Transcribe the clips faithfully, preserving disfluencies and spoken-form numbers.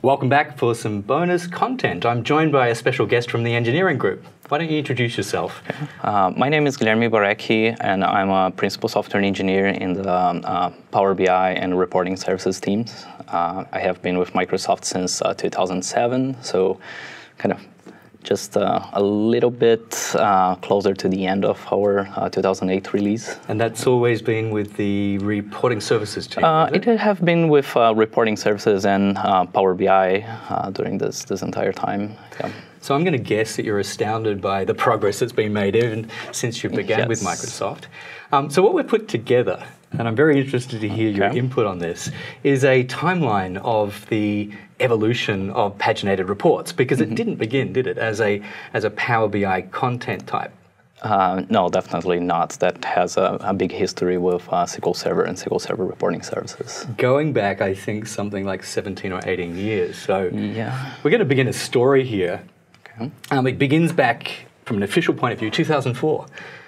Welcome back for some bonus content. I'm joined by a special guest from the engineering group. Why don't you introduce yourself? Uh, my name is Guilherme Boreki, and I'm a principal software engineer in the uh, Power B I and reporting services teams. Uh, I have been with Microsoft since uh, two thousand seven, so kind of just uh, a little bit uh, closer to the end of our uh, two thousand eight release. And that's always been with the reporting services team, Uh, it? it have been with uh, reporting services and uh, Power B I uh, during this, this entire time. Yeah. So I'm going to guess that you're astounded by the progress that's been made even since you began Yes. with Microsoft. Um, so what we've put together, and I'm very interested to hear your Okay. input on this, is a timeline of the evolution of paginated reports, because Mm-hmm. it didn't begin, did it, as a as a Power B I content type? Uh, no, definitely not. That has a, a big history with uh, S Q L Server and S Q L Server reporting services. Going back, I think, something like seventeen or eighteen years. So Yeah. we're going to begin a story here. Okay. Um, it begins back, from an official point of view, two thousand four,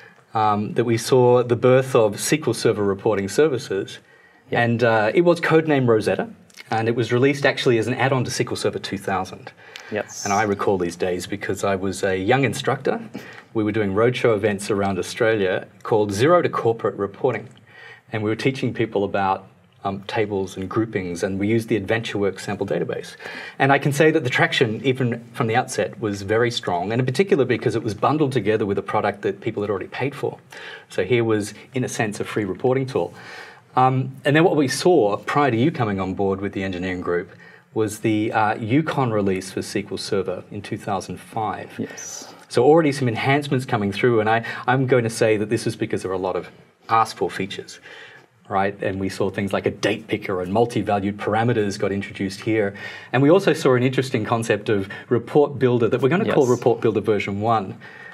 um, that we saw the birth of S Q L Server reporting services. Yeah. And uh, it was codenamed Rosetta, and it was released actually as an add-on to S Q L Server two thousand. Yes. And I recall these days because I was a young instructor. We were doing roadshow events around Australia called Zero to Corporate Reporting. And we were teaching people about um, tables and groupings, and we used the AdventureWorks sample database. And I can say that the traction, even from the outset, was very strong, and in particular because it was bundled together with a product that people had already paid for. So here was, in a sense, a free reporting tool. Um, and then what we saw prior to you coming on board with the engineering group was the uh, Yukon release for S Q L Server in two thousand five. Yes. So already some enhancements coming through, and I, I'm going to say that this is because there were a lot of asked-for features, right? And we saw things like a date picker and multi-valued parameters got introduced here. And we also saw an interesting concept of report builder that we're going to Yes. call report builder version one.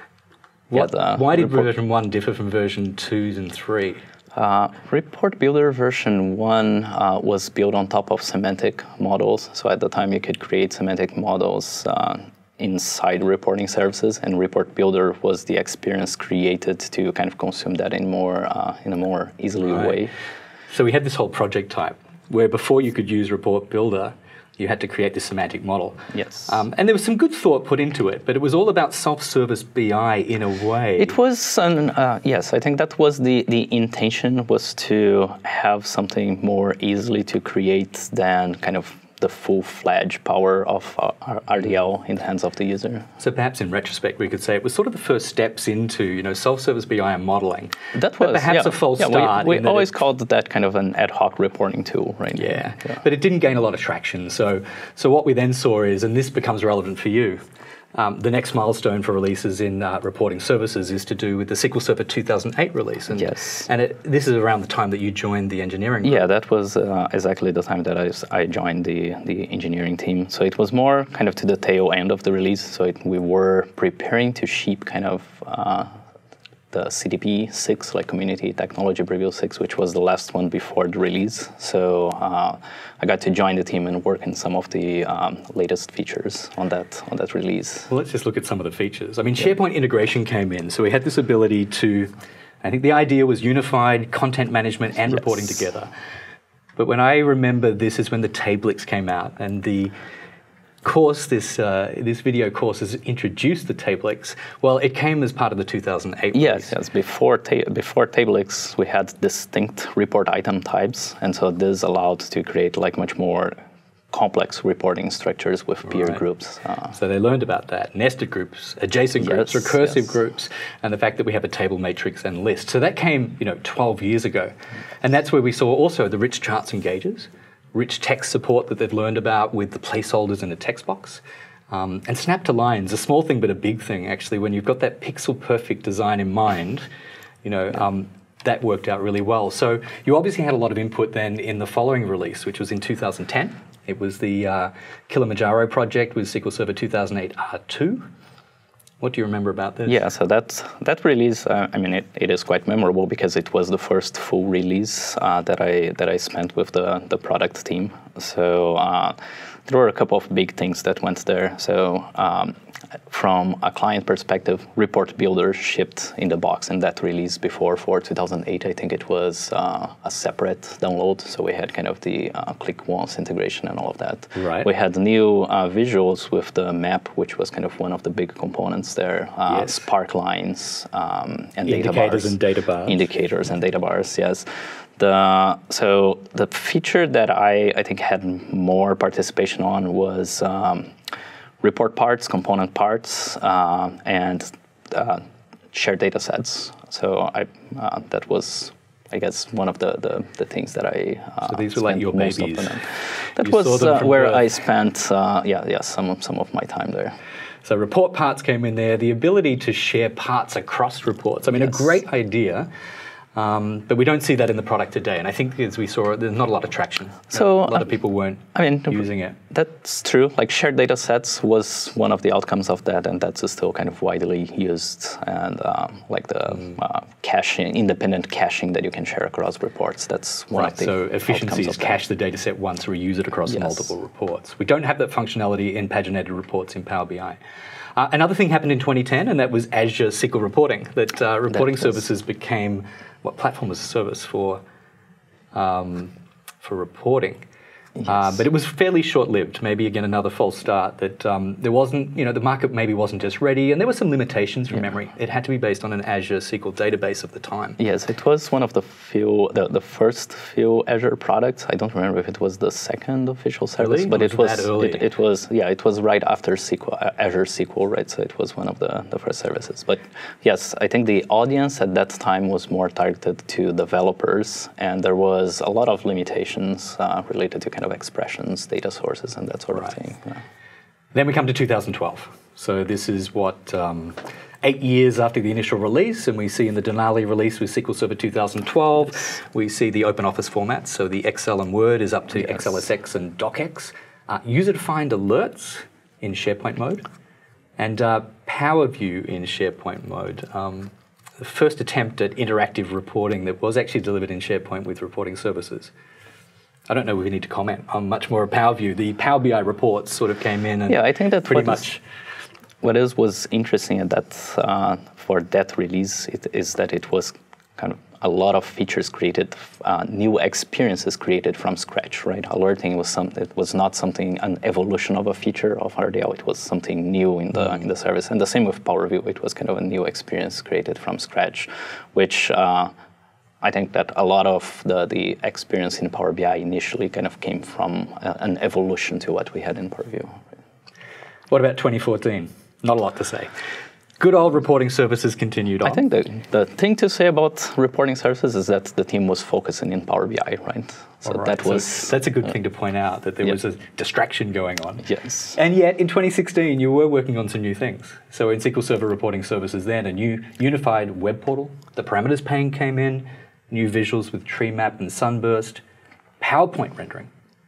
What, Yeah, the why did report- version one differ from version two and three? Uh, Report Builder version one uh, was built on top of semantic models. So at the time, you could create semantic models uh, inside reporting services, and Report Builder was the experience created to kind of consume that in more uh, in a more easily Right. way. So we had this whole project type where before you could use Report Builder, you had to create this semantic model. Yes. Um, and there was some good thought put into it, but it was all about self-service B I in a way. It was, an, uh, yes, I think that was the, the intention, was to have something more easily to create than kind of the full-fledged power of uh, R D L in the hands of the user. So perhaps in retrospect, we could say it was sort of the first steps into, you know, self-service B I and modeling. That But was perhaps yeah, a false yeah, start. We, in we that always it- called that kind of an ad hoc reporting tool, right? Yeah. Yeah. But it didn't gain a lot of traction. So, so what we then saw is, and this becomes relevant for you, um, the next milestone for releases in uh, reporting services is to do with the S Q L Server two thousand eight release. And, Yes. And it, this is around the time that you joined the engineering group. Yeah, that was uh, exactly the time that I, s- I joined the, the engineering team. So it was more kind of to the tail end of the release. So it, we were preparing to ship kind of uh, the C T P six, like Community Technology Preview six, which was the last one before the release. So uh, I got to join the team and work in some of the um, latest features on that on that release. Well, let's just look at some of the features. I mean, SharePoint integration came in, so we had this ability to, I think the idea was unified content management and reporting Yes. together. But when I remember, this is when the Tablix came out, and the course, this uh, this video course has introduced the Tablix. Well, it came as part of the two thousand eight Yes, release. yes. Before ta- before Tablix, we had distinct report item types, and so this allowed to create like much more complex reporting structures with peer Right. groups. Uh, So they learned about that, nested groups, adjacent groups, Yes, recursive yes. groups, and the fact that we have a table matrix and list. So that came, you know, twelve years ago. And that's where we saw also the rich charts and gauges, rich text support that they've learned about with the placeholders in the text box. Um, and snap to lines, a small thing but a big thing, actually. When you've got that pixel perfect design in mind, you know, um, that worked out really well. So you obviously had a lot of input then in the following release, which was in two thousand ten. It was the uh, Kilimanjaro project with S Q L Server two thousand eight R two. What do you remember about this? Yeah, so that that release, uh, I mean, it, it is quite memorable because it was the first full release uh, that I that I spent with the the product team. So uh, there were a couple of big things that went there. So um, from a client perspective, Report Builder shipped in the box in that release before for two thousand eight. I think it was uh, a separate download. So we had kind of the uh, click once integration and all of that. Right. We had new uh, visuals with the map, which was kind of one of the big components there. Uh, Yes. Spark lines um, and data Indicators bars. and data bars. Indicators and data bars, yes. The, so the feature that I, I think had more participation on was um, report parts, component parts, uh, and uh, shared data sets. So I, uh, that was, I guess, one of the, the, the things that I uh, So these were like your most babies. often. That You saw was them uh, from where birth. I spent, uh, yeah, yeah, some some of my time there. So report parts came in there, the ability to share parts across reports. I mean, Yes. a great idea, um, but we don't see that in the product today. And I think as we saw, there's not a lot of traction. So, a lot uh, of people weren't I mean, using it. That's true. Like shared data sets was one of the outcomes of that, and that's still kind of widely used. And um, like the Mm. uh, caching, independent caching that you can share across reports. That's one Right, of the so efficiency outcomes is of that. cache the data set once, reuse it across Yes. multiple reports. We don't have that functionality in paginated reports in Power B I. Uh, another thing happened in twenty ten, and that was Azure S Q L reporting. That uh, reporting That was- services became what platform as a service for um, for reporting. Uh, but it was fairly short-lived. Maybe again another false start. That um, there wasn't, you know, the market maybe wasn't just ready, and there were some limitations from memory. It had to be based on an Azure S Q L database of the time. Yes, it was one of the few, the, the first few Azure products. I don't remember if it was the second official service, Really? but It it was was, that early? it, it was, yeah, it was right after S Q L, uh, Azure S Q L, right? So it was one of the, the first services. But yes, I think the audience at that time was more targeted to developers, and there was a lot of limitations uh, related to kind of expressions, data sources, and that sort Right. of thing. Yeah. Then we come to two thousand twelve. So this is what, um, eight years after the initial release, and we see in the Denali release with S Q L Server two thousand twelve, we see the open office formats. So the Excel and Word is up to Yes. X L S X and DocX. Uh, user-defined alerts in SharePoint mode, and uh, Power View in SharePoint mode. Um, the first attempt at interactive reporting that was actually delivered in SharePoint with reporting services. I don't know if we need to comment on much more of Power View. The Power B I reports sort of came in and Yeah, I think that pretty what is- much What is was interesting at that uh, for that release it, is that it was kind of a lot of features created, uh, new experiences created from scratch, right? Alerting was some, it was not something an evolution of a feature of R D L. It was something new in the in the service, and the same with Power View. It was kind of a new experience created from scratch, which. Uh, I think that a lot of the, the experience in Power B I initially kind of came from uh, an evolution to what we had in Power View. What about twenty fourteen? Not a lot to say. Good old reporting services continued on. I think the, the thing to say about reporting services is that the team was focusing in Power B I, right? So All right, that so was that's a good thing to point out, that there yeah. was a distraction going on. yes, And yet, in twenty sixteen, you were working on some new things. So in S Q L Server reporting services then, a new unified web portal, the parameters pane came in, new visuals with tree map and sunburst, PowerPoint rendering,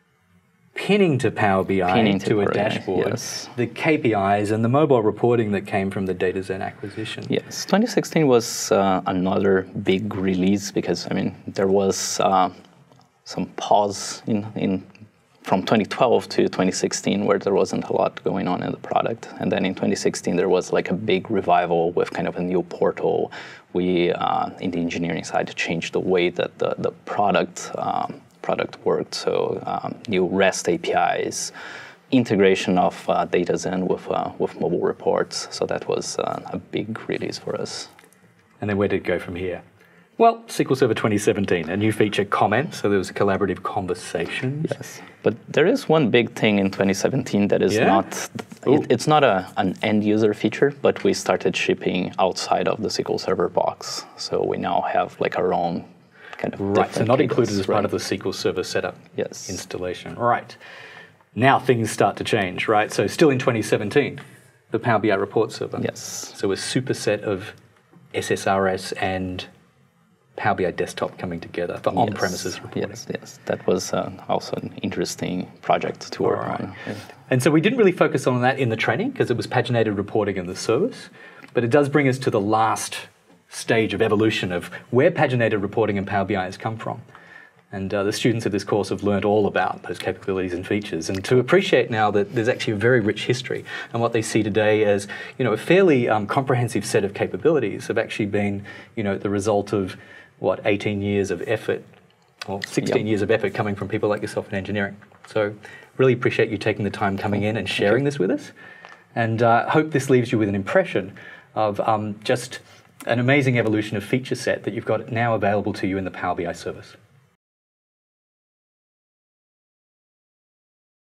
pinning to Power B I Pinning to, to a Power B I, dashboard, yes. the K P Is and the mobile reporting that came from the DataZen acquisition. yes. twenty sixteen was uh, another big release because I mean there was uh, some pause in in. From twenty twelve to twenty sixteen, where there wasn't a lot going on in the product. And then in twenty sixteen, there was like a big revival with kind of a new portal. We, uh, in the engineering side, changed the way that the, the product um, product worked. So um, new REST A P Is, integration of uh, DataZen with, uh, with mobile reports. So that was uh, a big release for us. And then where did it go from here? Well, S Q L Server twenty seventeen, a new feature, comment, so there was a collaborative conversation. Yes, but there is one big thing in twenty seventeen that is Yeah? not, it, it's not a, an end user feature, but we started shipping outside of the S Q L Server box. So we now have like our own kind of Right, so different not tables, included as part right? of the S Q L Server setup Yes. installation. Right. Now things start to change, right? So still in twenty seventeen, the Power B I report server. Yes. So a superset of S S R S and Power B I Desktop coming together for on-premises reporting. Yes, yes. That was uh, also an interesting project to work Right. on. Yeah. And so we didn't really focus on that in the training because it was paginated reporting in the service, but it does bring us to the last stage of evolution of where paginated reporting in Power B I has come from. And uh, the students of this course have learned all about those capabilities and features, and to appreciate now that there's actually a very rich history, and what they see today as, you know, a fairly um, comprehensive set of capabilities have actually been, you know, the result of, what, eighteen years of effort, or sixteen Yep. years of effort coming from people like yourself in engineering. So really appreciate you taking the time coming in and sharing this with us, and uh, hope this leaves you with an impression of um, just an amazing evolution of feature set that you've got now available to you in the Power B I service.